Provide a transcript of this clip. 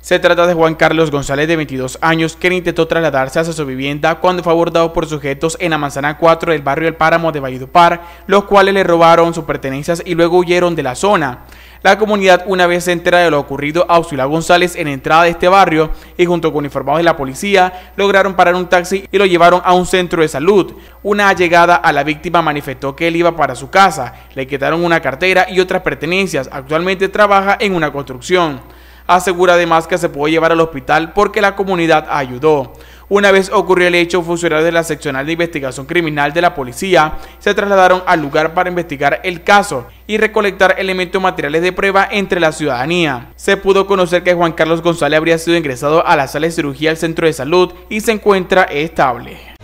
Se trata de Juan Carlos González, de 22 años, quien intentó trasladarse hacia su vivienda cuando fue abordado por sujetos en la manzana 4 del barrio El Páramo de Valledupar, los cuales le robaron sus pertenencias y luego huyeron de la zona. La comunidad, una vez se entera de lo ocurrido, auxilió a González en la entrada de este barrio y junto con uniformados de la policía lograron parar un taxi y lo llevaron a un centro de salud. Una allegada a la víctima manifestó que él iba para su casa, le quitaron una cartera y otras pertenencias. Actualmente trabaja en una construcción. Asegura además que se pudo llevar al hospital porque la comunidad ayudó. Una vez ocurrió el hecho, funcionarios de la seccional de investigación criminal de la policía se trasladaron al lugar para investigar el caso y recolectar elementos materiales de prueba entre la ciudadanía. Se pudo conocer que Juan Carlos González habría sido ingresado a la sala de cirugía del centro de salud y se encuentra estable.